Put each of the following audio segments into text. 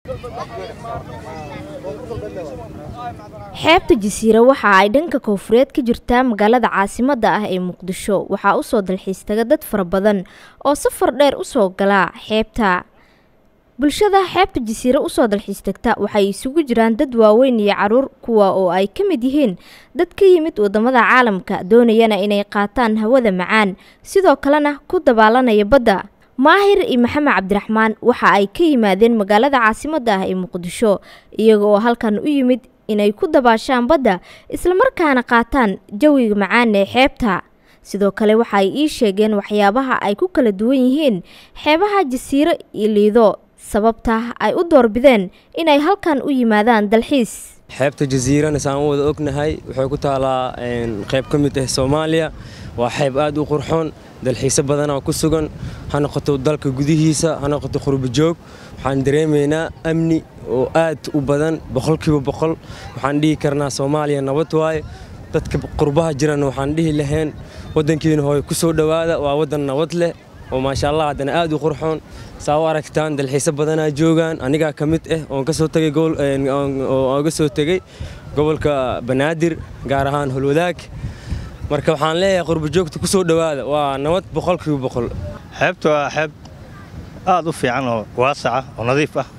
xeebta Jasiiro waxa ay dhanka koonfureed ka jirtaa magaalada caasimadda ah ee Muqdisho waxa uu soo dalxiis taga dad fara badan oo safar dheer u soo gala xeebta. bulshada xeebta Jasiiro u soo dalxiis tagta waxay isugu jiraan dad waaweyn iyo caruur kuwa oo ay ka mid yihiin dad ka yimid wadamada caalamka doonayana inay qaataan hawada macaan sidoo kalena ku dabaalanaya badda. Maahir iyo Maxamed Cabdiraxmaan waxa ay ka yimaadeen magaalada caasimadda ah ee Muqdisho iyaga oo halkan u yimid inay ku dabaashaan badda isla markaana qaataan jawiga macaan ee xeebta. sidoo kale waxa ay ii sheegeen waxyaabaha ay ku kala duwan yihiin xeebaha Jasiiro iyo Liido sababta ay u doorbideen inay halkan u yimaadaan dalxiis. xeebta Jasiiro saan wada ognahay waxay ku taalaa qayb ka mid ah Soomaaliya waa xeeb aad u qurxoon dalxiis badan oo ku sugan ha noqoto dalka gudihiisa ha noqoto qurbo joog waxaan dareemeynaa amni oo aad u badan 100% waxaan dhihi karnaa Soomaaliya nabad waaye dadka qurbaha jirana waxaan dhihi lahayn wadankeena hooy ku soo dhawaada waa wadan nabad leh oo ma sha Allah hadana aad u qurxoon saa aragtaan dalxiis badan ay joogan aniga kamid ah oo ka soo tagay gobolka Banaadir gaar ahaan Holwadaag marka waxaan leeyahay qurbo joogta ku soo dhawaada waa nabad 100% xeebtu waa xeeb aad u fiican oo waasac oo nadiif ah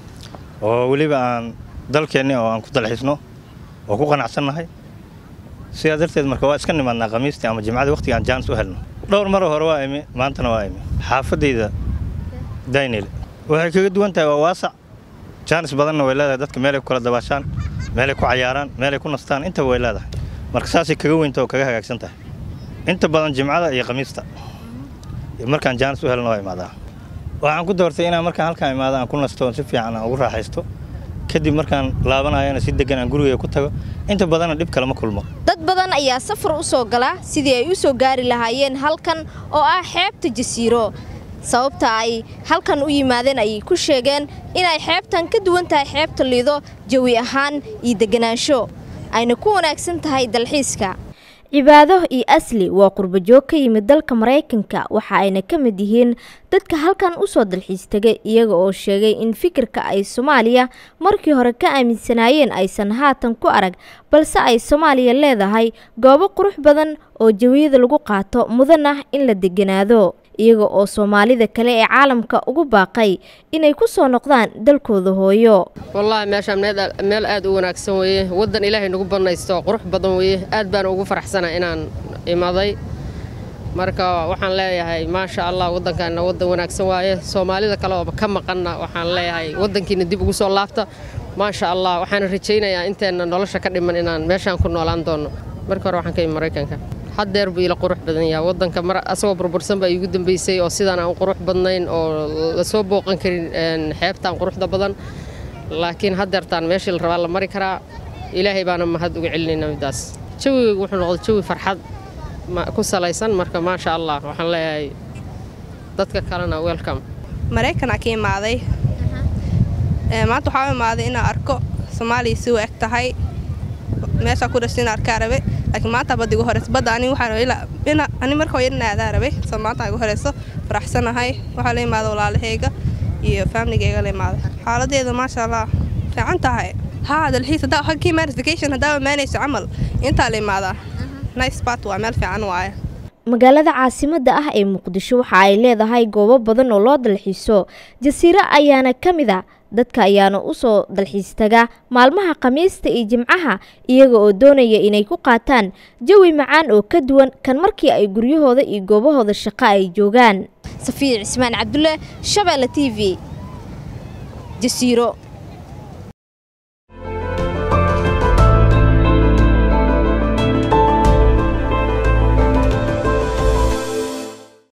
oo waliba aan dalkeena oo aan ku dalxiisno oo ku qanacsanahay sidaa darteed marka waa iska nimaadnaa khamiistii ama jimcada waqtiga aan jaanis u helno dhowr mar hore waa imi maantana waa imi xaafadayda Daynil waxay kaga duwan tahay waa waasac jaanis badanna way leedahay dadka meel ay ku kala dabaashaan meel ay ku cayaaraan meel ay ku nastaan inta way leedahay marka saasi kaga weynta oo kaga hagaagsan tahay inta badan jimcada iyo khamiista markaan jaanis u helno waa imaadaa waxaan ku doortay inaan markaan halkaan imaado aan ku nasto si fiican aan ugu raaxaysto kadib markaan laabanayana si degan aan guriga ku tago inta badan dib kale ma kulmo. dad badan ayaa safar u soo gala sidii ay u soo gaari lahaayeen halkan oo ah xeebta Jasiiro sababta ay halkan u yimaadeen ay ku sheegeen inay xeebtan ka duwan tahay xeebta Liido jawi ahaan iyo deganaansho ayna ku wanaagsan tahay dalxiiska. cibaado iyo asli waa qurbo joog ka yimid dalka Mareykanka waxa ayna ka mid yihiin dadka halkan u soo dalxiis tagay iyaga oo sheegay in fikirka ay Soomaaliya markii hore ka aaminsanaayeen aysan haatan ku arag balse ay Soomaaliya leedahay goobo qurux badan oo jawiyada lagu qaato mudan ah in la deganaado iyaga oo Soomaalida kale ee caalamka ugu baaqay inay ku soo noqdaan dalkooda hooyo. wallahi meesha meel aad u wanaagsan weeye wadan Ilaahay nagu banaysto qurux badan weeye aad baan ugu faraxsanahay inaan imaaday marka waxaan leeyahay ma sha Allah wadankan wadan wanaagsan waaye Soomaalida kale oo ka maqan waxaan leeyahay wadankiina dib ugu soo laabta ma sha Allah waxaan rajaynayaa inteena nolosha ka dhiman inaan meeshan ku noolaan doono marka hore waxaan ka imid Mareykanka haddeer buu ila qurux badan yahay wadanka mar asoo burbursan baa igu dambeysay oo sidaan aan qurux badnayn oo la soo booqan karin xeebtaan quruxda badan laakiin haddeertaan meeshii la rabaa la mari karaa Ilaahay baana mahad ugu celinayna midaas jawigu wuxuu noqday jawi farxad ku salaysan marka ma sha Allah waxaan leeyahay dadka kalena welcome. Mareykanka ka imaaday maanta waxaan imaaday inaan arko Soomaaliya si u eg tahay meesha ku dhashay inaan arkaa rabe laakiin maanta badigu horeys badda ani waxaan ila ani markaa yarnaadaa rabe Soomaaliya ugu horeyso faraxsanahay waxa la imaado walaalahayga iyo family-gayga la imaado xaaladeedu ma sha Allah fiican tahay هذا الحين هذا حكي مارس فيكيشن هذا ما نيش عمل انت اللي ماذا نايس بات وعمل في عنواعه magaalada caasimadda ah ee Muqdisho waxa ay leedahay goobo badan oo loo dalxiiso Jasiiro ayaana kamid ah dadka ayaana u soo dalxiis taga maalmaha Khamiista iyo Jimcaha iyaga oo doonaya inay ku qaataan jawi macaan oo ka duwan kan markii ay guryahooda iyo goobahooda shaqo ay joogaan. Safiir Ismaan Cabdulle Shabeelle TV Jasiiro.